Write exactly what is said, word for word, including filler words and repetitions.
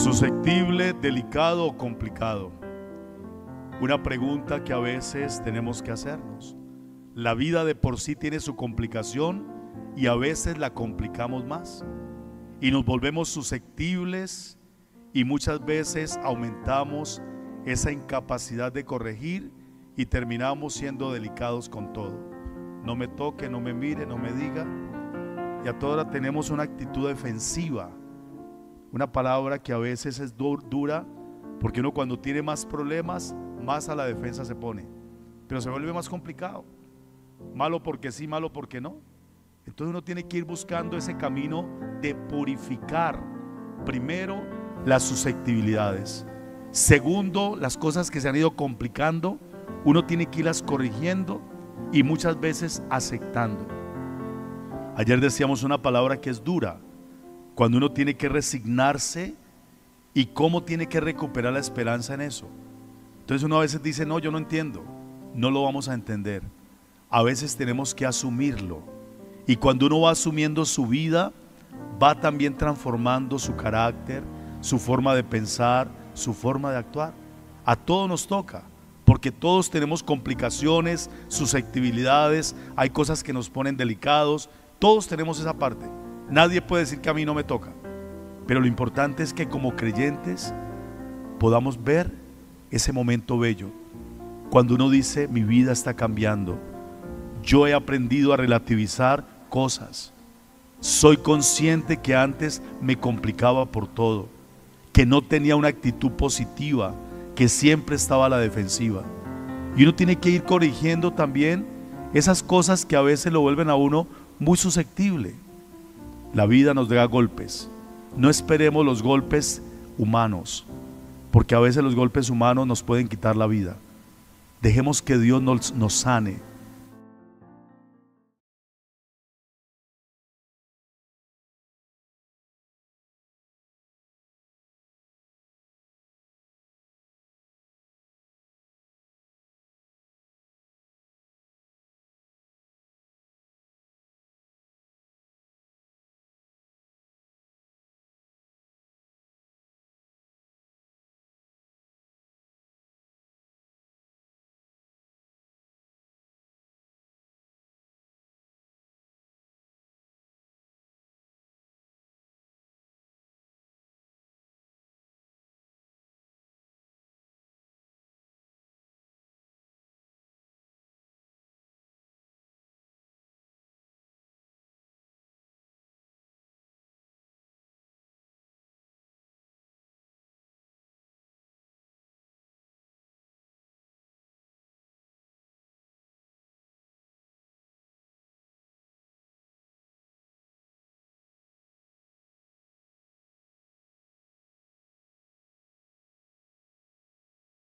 Susceptible, delicado o complicado. Una pregunta que a veces tenemos que hacernos. La vida de por sí tiene su complicación y a veces la complicamos más. Y nos volvemos susceptibles y muchas veces aumentamos esa incapacidad de corregir y terminamos siendo delicados con todo. No me toque, no me mire, no me diga. Y a toda hora tenemos una actitud defensiva. Una palabra que a veces es dura, porque uno cuando tiene más problemas, más a la defensa se pone, pero se vuelve más complicado. Malo porque sí, malo porque no. Entonces uno tiene que ir buscando ese camino de purificar, primero, las susceptibilidades. Segundo, las cosas que se han ido complicando, uno tiene que irlas corrigiendo y muchas veces aceptando. Ayer decíamos una palabra que es dura, cuando uno tiene que resignarse y cómo tiene que recuperar la esperanza en eso. Entonces uno a veces dice, no, yo no entiendo. No lo vamos a entender. A veces tenemos que asumirlo. Y cuando uno va asumiendo su vida, va también transformando su carácter, su forma de pensar, su forma de actuar. A todos nos toca, porque todos tenemos complicaciones, susceptibilidades, hay cosas que nos ponen delicados. Todos tenemos esa parte. Nadie puede decir que a mí no me toca, pero lo importante es que como creyentes podamos ver ese momento bello, cuando uno dice, mi vida está cambiando, yo he aprendido a relativizar cosas, soy consciente que antes me complicaba por todo, que no tenía una actitud positiva, que siempre estaba a la defensiva, y uno tiene que ir corrigiendo también esas cosas que a veces lo vuelven a uno muy susceptible. La vida nos da golpes. No esperemos los golpes humanos, porque a veces los golpes humanos nos pueden quitar la vida. Dejemos que Dios nos, nos sane.